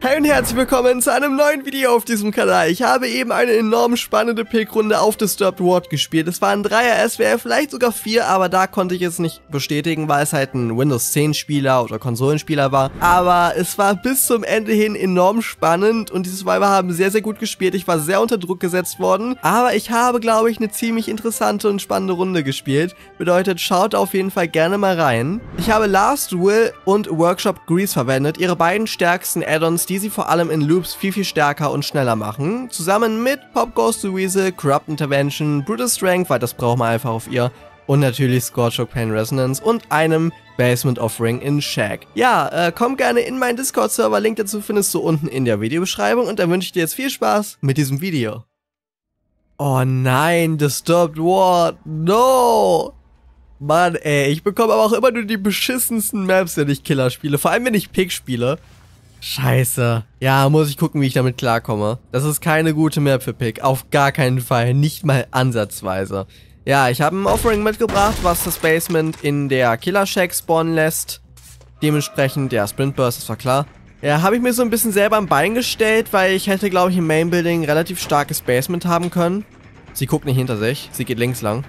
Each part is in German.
Hey und herzlich willkommen zu einem neuen Video auf diesem Kanal. Ich habe eben eine enorm spannende Pick-Runde auf Disturbed Ward gespielt. Es waren 3er SWR, vielleicht sogar 4, aber da konnte ich es nicht bestätigen, weil es halt ein Windows 10 Spieler oder Konsolenspieler war. Aber es war bis zum Ende hin enorm spannend und die Survivor haben sehr, sehr gut gespielt. Ich war sehr unter Druck gesetzt worden, aber ich habe, glaube ich, eine ziemlich interessante und spannende Runde gespielt. Bedeutet, schaut auf jeden Fall gerne mal rein. Ich habe Last Will und Workshop Grease verwendet, ihre beiden stärksten Add-ons, die sie vor allem in Loops viel, viel stärker und schneller machen. Zusammen mit Pop Goes to Weasel, Corrupt Intervention, Brutal Strength, weil das braucht man einfach auf ihr. Und natürlich Scorchok Pain Resonance und einem Basement Offering in Shag. Ja, komm gerne in meinen Discord-Server, Link dazu findest du unten in der Videobeschreibung und dann wünsche ich dir jetzt viel Spaß mit diesem Video. Oh nein, Disturbed Ward, no! Mann ey, ich bekomme aber auch immer nur die beschissensten Maps, wenn ich Killer spiele, vor allem wenn ich Pick spiele. Scheiße. Ja, muss ich gucken, wie ich damit klarkomme. Das ist keine gute Map für Pick. Auf gar keinen Fall. Nicht mal ansatzweise. Ja, ich habe ein Offering mitgebracht, was das Basement in der Killer Shack spawnen lässt. Dementsprechend, ja, Sprint Burst, das war klar. Ja, habe ich mir so ein bisschen selber am Bein gestellt, weil ich hätte, glaube ich, im Main Building relativ starkes Basement haben können. Sie guckt nicht hinter sich. Sie geht links lang.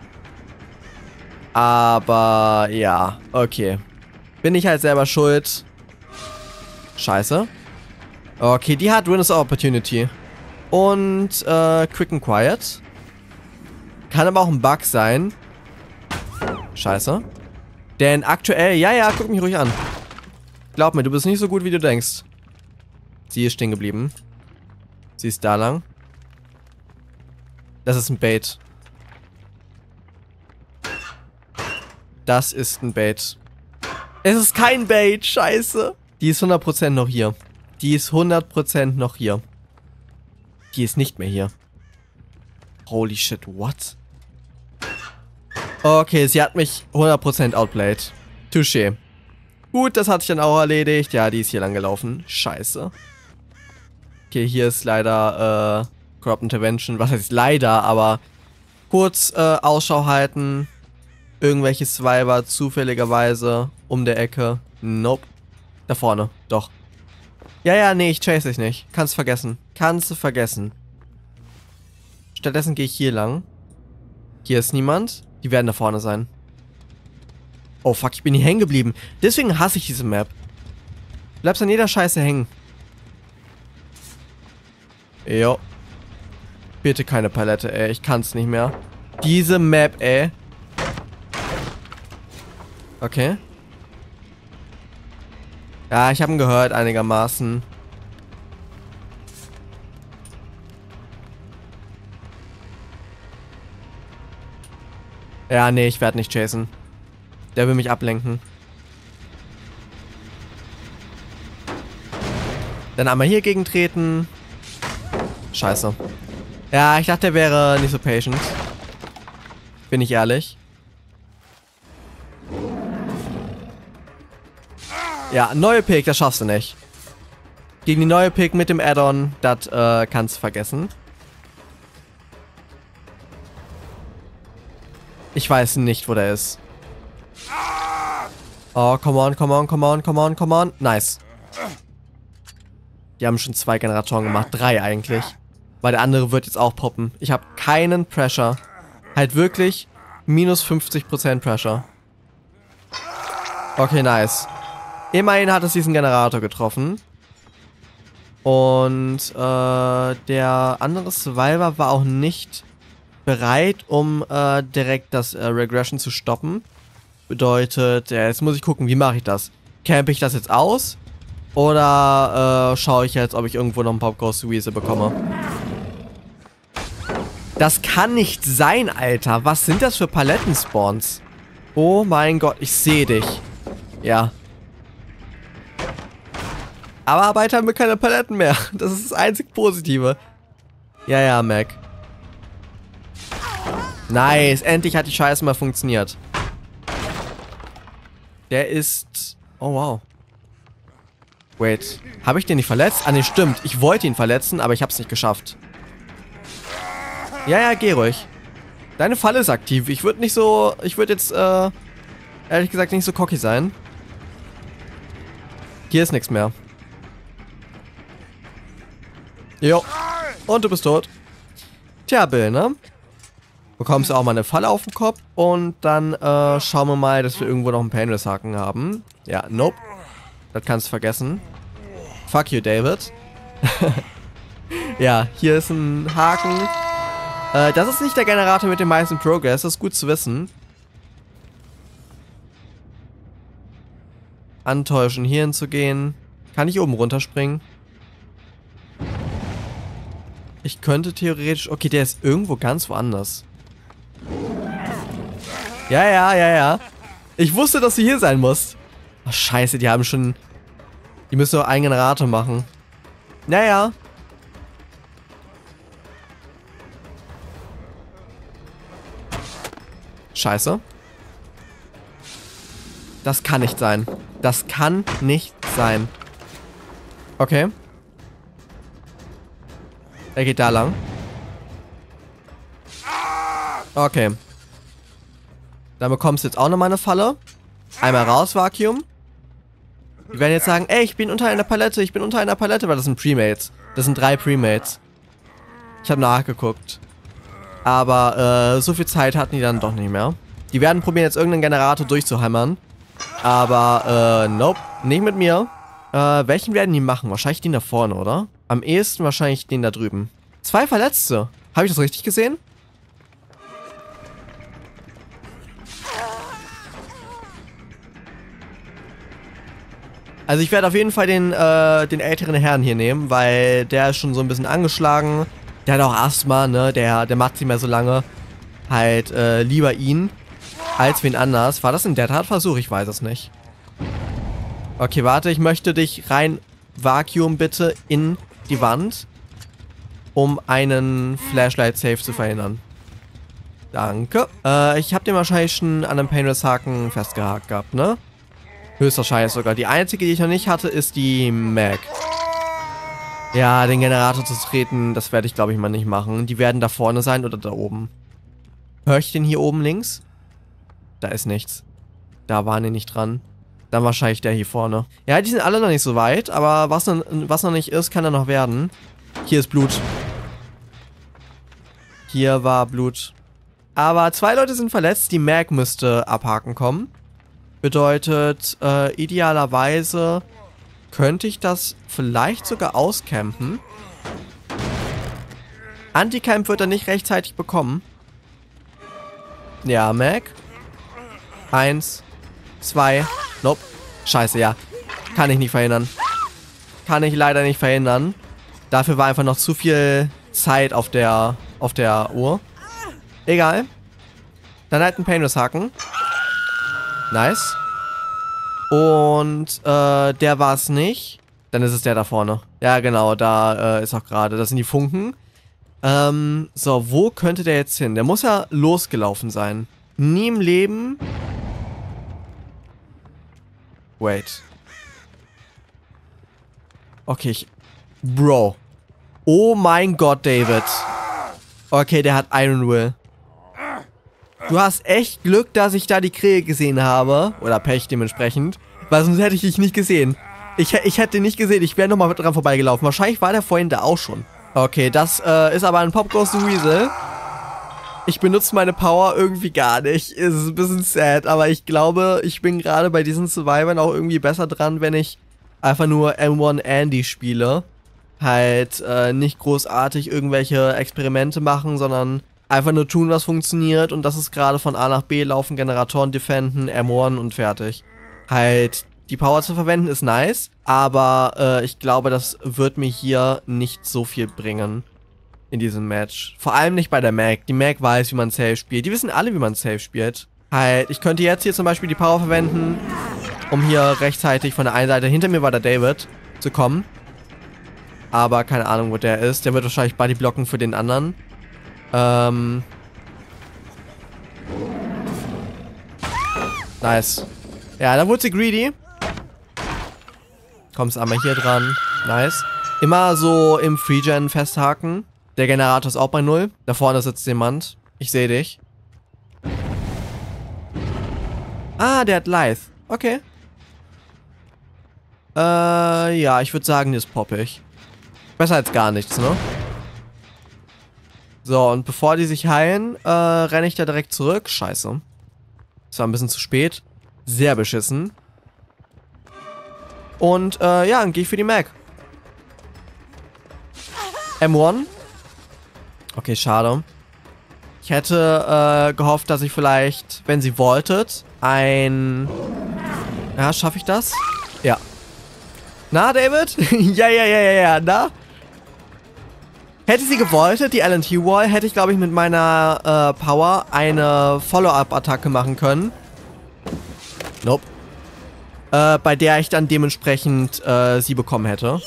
Aber, ja, okay. Bin ich halt selber schuld. Scheiße. Okay, die hat Windows Opportunity. Und, Quick and Quiet. Kann aber auch ein Bug sein. Scheiße. Denn aktuell, ja, guck mich ruhig an. Glaub mir, du bist nicht so gut, wie du denkst. Sie ist stehen geblieben. Sie ist da lang. Das ist ein Bait. Das ist ein Bait. Es ist kein Bait, scheiße. Die ist 100% noch hier. Die ist 100% noch hier. Die ist nicht mehr hier. Holy shit, what? Okay, sie hat mich 100% outplayed. Touché. Gut, das hat sich dann auch erledigt. Ja, die ist hier lang gelaufen. Scheiße. Okay, hier ist leider, Corrupt Intervention. Was heißt leider, aber kurz, Ausschau halten. Irgendwelche Survivor zufälligerweise um der Ecke. Nope. Da vorne, doch. Ja, nee, ich chase dich nicht. Kannst vergessen. Kannst du vergessen. Stattdessen gehe ich hier lang. Hier ist niemand. Die werden da vorne sein. Oh fuck, ich bin hier hängen geblieben. Deswegen hasse ich diese Map. Du bleibst an jeder Scheiße hängen. Jo. Bitte keine Palette, ey. Ich kann's nicht mehr. Diese Map, ey. Okay. Ja, ich habe ihn gehört, einigermaßen. Ja, nee, ich werde nicht chasen. Der will mich ablenken. Dann einmal hier gegentreten. Scheiße. Ja, ich dachte, der wäre nicht so patient. Bin ich ehrlich. Ja, neue Pick, das schaffst du nicht. Gegen die neue Pick mit dem Add-on, das kannst du vergessen. Ich weiß nicht, wo der ist. Oh, come on. Nice. Die haben schon 2 Generatoren gemacht. 3 eigentlich. Weil der andere wird jetzt auch poppen. Ich habe keinen Pressure. Halt wirklich minus 50% Pressure. Okay, nice. Immerhin hat es diesen Generator getroffen. Und der andere Survivor war auch nicht bereit, um direkt das Regression zu stoppen. Bedeutet, jetzt muss ich gucken, wie mache ich das? Campe ich das jetzt aus? Oder schaue ich jetzt, ob ich irgendwo noch einen Pop Goes to Weasel bekomme? Das kann nicht sein, Alter. Was sind das für Palettenspawns? Oh mein Gott, ich sehe dich. Ja. Aber bald haben wir keine Paletten mehr. Das ist das einzig Positive. Ja, Mac. Nice. Endlich hat die Scheiße mal funktioniert. Der ist... Oh, wow. Wait. Habe ich den nicht verletzt? Ah, ne, stimmt. Ich wollte ihn verletzen, aber ich habe es nicht geschafft. Ja, geh ruhig. Deine Falle ist aktiv. Ich würde nicht so... Ich würde jetzt, ehrlich gesagt nicht so cocky sein. Hier ist nichts mehr. Jo. Und du bist tot. Tja, Bill, ne? Bekommst du auch mal eine Falle auf den Kopf. Und dann schauen wir mal, dass wir irgendwo noch einen Painless-Haken haben. Ja, nope. Das kannst du vergessen. Fuck you, David. Ja, hier ist ein Haken. Das ist nicht der Generator mit dem meisten Progress. Das ist gut zu wissen. Antäuschen, hier hinzugehen. Kann ich oben runterspringen? Ich könnte theoretisch... Okay, der ist irgendwo ganz woanders. Ja. Ich wusste, dass du hier sein musst. Oh, scheiße, die haben schon... Die müssen doch einen Generator machen. Naja. Scheiße. Das kann nicht sein. Das kann nicht sein. Okay. Er geht da lang. Okay. Dann bekommst du jetzt auch nochmal eine Falle. Einmal raus, Vacuum. Die werden jetzt sagen, ey, ich bin unter einer Palette, weil das sind Premates. Das sind 3 Premates. Ich habe nachgeguckt. Aber so viel Zeit hatten die dann doch nicht mehr. Die werden probieren, jetzt irgendeinen Generator durchzuhämmern. Aber, nope, nicht mit mir. Welchen werden die machen? Wahrscheinlich den da vorne, oder? Am ehesten wahrscheinlich den da drüben. 2 Verletzte. Habe ich das richtig gesehen? Also ich werde auf jeden Fall den älteren Herrn hier nehmen, weil der ist schon so ein bisschen angeschlagen. Der hat auch Asthma, ne? Der macht nicht mehr so lange. Halt, lieber ihn als wen anders. War das ein Dead Hard Versuch? Ich weiß es nicht. Okay, warte, ich möchte dich rein Vacuum bitte in die Wand, um einen Flashlight Save zu verhindern. Danke. Ich habe den wahrscheinlich schon an einem Painless-Haken festgehakt gehabt, ne? Höchstwahrscheinlich sogar. Die einzige, die ich noch nicht hatte, ist die Mag. Ja, den Generator zu treten, das werde ich, glaube ich, mal nicht machen. Die werden da vorne sein oder da oben. Höre ich den hier oben links? Da ist nichts. Da waren die nicht dran. Dann wahrscheinlich der hier vorne. Ja, die sind alle noch nicht so weit, aber was noch nicht ist, kann er noch werden. Hier ist Blut. Hier war Blut. Aber 2 Leute sind verletzt. Die Mag müsste abhaken kommen. Bedeutet, idealerweise könnte ich das vielleicht sogar auscampen. Anti-Camp wird er nicht rechtzeitig bekommen. Ja, Mag. 1, 2. Nope. Scheiße, ja. Kann ich nicht verhindern. Kann ich leider nicht verhindern. Dafür war einfach noch zu viel Zeit auf der Uhr. Egal. Dann halt ein Painless-Haken. Nice. Und, der war es nicht. Dann ist es der da vorne. Ja, genau, da ist auch gerade. Das sind die Funken. So, wo könnte der jetzt hin? Der muss ja losgelaufen sein. Nie im Leben. Wait. Okay, Bro. Oh mein Gott, David. Okay, der hat Iron Will. Du hast echt Glück, dass ich da die Krähe gesehen habe. Oder Pech dementsprechend. Weil sonst hätte ich dich nicht gesehen. Ich hätte ihn nicht gesehen. Ich wäre nochmal dran vorbeigelaufen. Wahrscheinlich war der vorhin da auch schon. Okay, das ist aber ein Pop Goes the Weasel. Ich benutze meine Power irgendwie gar nicht. Ist ein bisschen sad, aber ich glaube, ich bin gerade bei diesen Survivern auch irgendwie besser dran, wenn ich einfach nur M1 Andy spiele. Halt nicht großartig irgendwelche Experimente machen, sondern einfach nur tun, was funktioniert. Und das ist gerade von A nach B laufen, Generatoren defenden, M1 und fertig. Halt die Power zu verwenden ist nice, aber ich glaube, das wird mir hier nicht so viel bringen. In diesem Match. Vor allem nicht bei der Mag. Die Mag weiß, wie man safe spielt. Die wissen alle, wie man safe spielt. Halt, ich könnte jetzt hier zum Beispiel die Power verwenden, um hier rechtzeitig von der einen Seite, hinter mir war der David, zu kommen. Aber keine Ahnung, wo der ist. Der wird wahrscheinlich Buddy blocken für den anderen. Nice. Ja, da wurde sie greedy. Kommst einmal hier dran. Nice. Immer so im Free-Gen festhaken. Der Generator ist auch bei 0. Da vorne sitzt jemand. Ich sehe dich. Ah, der hat Lithe. Okay. Ja, ich würde sagen, die ist poppig. Besser als gar nichts, ne? So, und bevor die sich heilen, renne ich da direkt zurück. Scheiße. Das war ein bisschen zu spät. Sehr beschissen. Und, ja, dann gehe ich für die Mac. M1. Okay, schade. Ich hätte, gehofft, dass ich vielleicht, wenn sie wolltet, Ja, schaffe ich das? Ja. Na, David? ja, na? Hätte sie gewollt, die LNT-Wall, hätte ich, glaube ich, mit meiner Power eine Follow-up-Attacke machen können. Nope. Bei der ich dann dementsprechend sie bekommen hätte.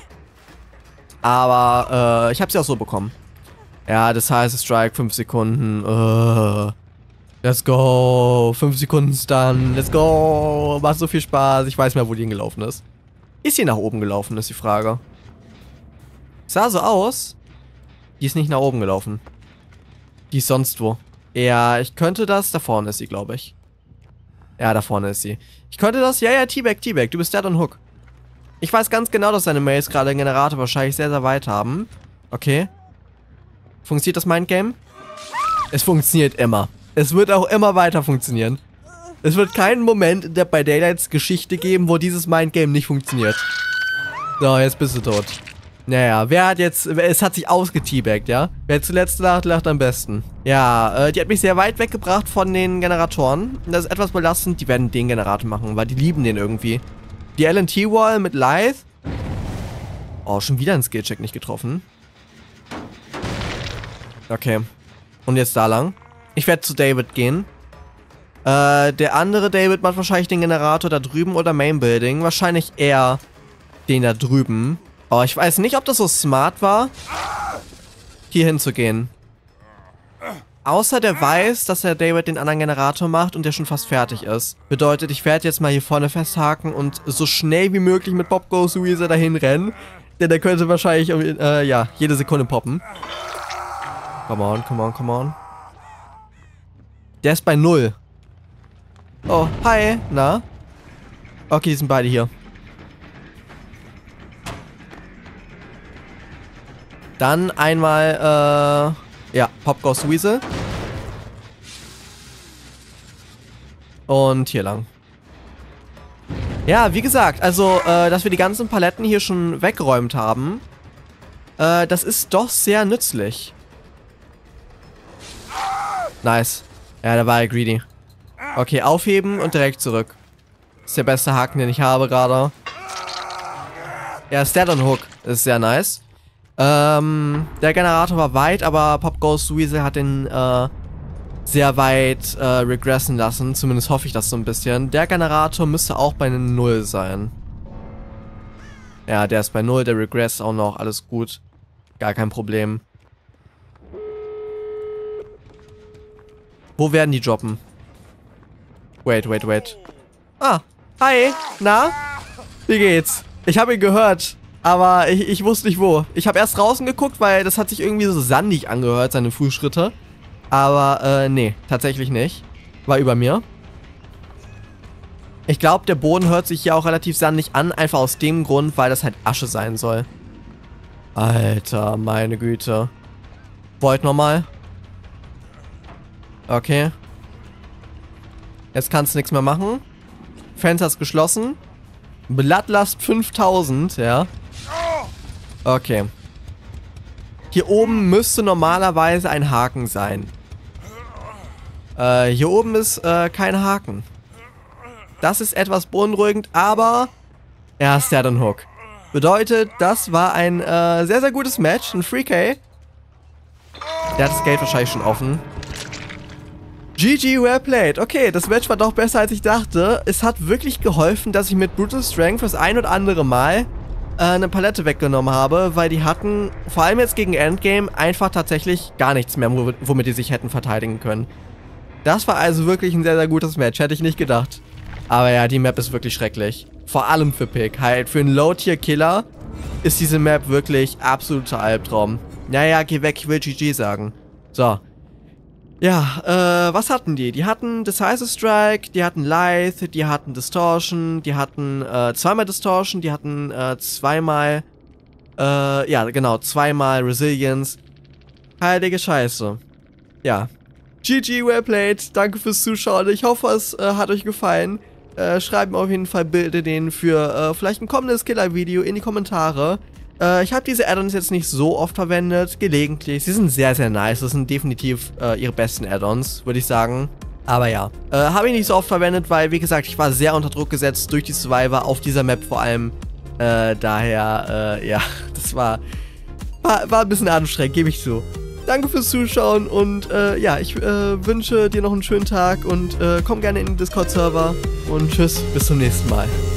Aber ich habe sie auch so bekommen. Ja, das heißt, Strike, 5 Sekunden. Let's go. 5 Sekunden Stun. Let's go. Macht so viel Spaß. Ich weiß mehr, wo die hingelaufen ist. Ist sie nach oben gelaufen, ist die Frage. Sah so aus. Die ist nicht nach oben gelaufen. Die ist sonst wo. Ja, ich könnte das. Da vorne ist sie, glaube ich. Ja, da vorne ist sie. Ich könnte das. Ja, T-Bag. Du bist dead on hook. Ich weiß ganz genau, dass seine Mails gerade den Generator wahrscheinlich sehr, sehr weit haben. Okay. Funktioniert das Mindgame? Es funktioniert immer. Es wird auch immer weiter funktionieren. Es wird keinen Moment in der bei Daylights Geschichte geben, wo dieses Mindgame nicht funktioniert. So, jetzt bist du tot. Naja, wer hat jetzt... Es hat sich ausgeteabagt, ja? Wer zuletzt lacht, lacht am besten. Ja, die hat mich sehr weit weggebracht von den Generatoren. Das ist etwas belastend. Die werden den Generator machen, weil die lieben den irgendwie. Die LNT-Wall mit Lithe. Oh, schon wieder ein Skillcheck nicht getroffen. Okay. Und jetzt da lang. Ich werde zu David gehen. Der andere David macht wahrscheinlich den Generator da drüben oder Main Building. Wahrscheinlich eher den da drüben. Aber ich weiß nicht, ob das so smart war, hier hinzugehen. Außer der weiß, dass der David den anderen Generator macht und der schon fast fertig ist. Bedeutet, ich werde jetzt mal hier vorne festhaken und so schnell wie möglich mit Pop Goes Weezer dahin rennen. Denn der könnte wahrscheinlich, ja, jede Sekunde poppen. Come on. Der ist bei 0. Oh, hi. Na? Okay, die sind beide hier. Dann einmal, ja, Pop Goes Weasel. Und hier lang. Ja, wie gesagt, also, dass wir die ganzen Paletten hier schon weggeräumt haben, das ist doch sehr nützlich. Nice. Ja, da war er greedy. Okay, aufheben und direkt zurück. Das ist der beste Haken, den ich habe gerade. Ja, Stat on Hook. Das ist sehr nice. Der Generator war weit, aber Pop Goes Weasel hat den, sehr weit, regressen lassen. Zumindest hoffe ich das so ein bisschen. Der Generator müsste auch bei 0 sein. Ja, der ist bei 0, der Regress auch noch. Alles gut. Gar kein Problem. Wo werden die droppen? Wait. Ah, hi. Na? Wie geht's? Ich habe ihn gehört, aber ich wusste nicht wo. Ich habe erst draußen geguckt, weil das hat sich irgendwie so sandig angehört, seine Fußschritte. Aber, nee, tatsächlich nicht. War über mir. Ich glaube, der Boden hört sich hier auch relativ sandig an, einfach aus dem Grund, weil das halt Asche sein soll. Alter, meine Güte. Void nochmal. Okay. Jetzt kannst du nichts mehr machen. Fenster ist geschlossen. Bloodlust 5000, ja. Okay. Hier oben müsste normalerweise ein Haken sein. Hier oben ist kein Haken. Das ist etwas beunruhigend, aber er ist Stat on Hook. Bedeutet, das war ein sehr, sehr gutes Match. Ein Free K. Der hat das Gate wahrscheinlich schon offen. GG, well played. Okay, das Match war doch besser, als ich dachte. Es hat wirklich geholfen, dass ich mit Brutal Strength das ein oder andere Mal eine Palette weggenommen habe, weil die hatten, vor allem jetzt gegen Endgame, einfach tatsächlich gar nichts mehr, womit die sich hätten verteidigen können. Das war also wirklich ein sehr, sehr gutes Match. Hätte ich nicht gedacht. Aber ja, die Map ist wirklich schrecklich. Vor allem für Pick. Halt, für einen Low-Tier-Killer ist diese Map wirklich absoluter Albtraum. Naja, geh weg, ich will GG sagen. So. Ja, was hatten die? Die hatten Decisive Strike, die hatten Lithe, die hatten Distortion, die hatten zweimal Distortion, die hatten zweimal Ja, genau, 2-mal Resilience. Heilige Scheiße. Ja. GG, well played. Danke fürs Zuschauen. Ich hoffe, es hat euch gefallen. Schreibt mir auf jeden Fall Bildideen für vielleicht ein kommendes Killer-Video in die Kommentare. Ich habe diese Add-ons jetzt nicht so oft verwendet, gelegentlich. Sie sind sehr, sehr nice. Das sind definitiv ihre besten Add-ons, würde ich sagen. Aber ja, habe ich nicht so oft verwendet, weil, wie gesagt, ich war sehr unter Druck gesetzt durch die Survivor auf dieser Map vor allem. Daher, ja, das war ein bisschen anstrengend, gebe ich zu. Danke fürs Zuschauen und ja, ich wünsche dir noch einen schönen Tag und komm gerne in den Discord-Server und tschüss, bis zum nächsten Mal.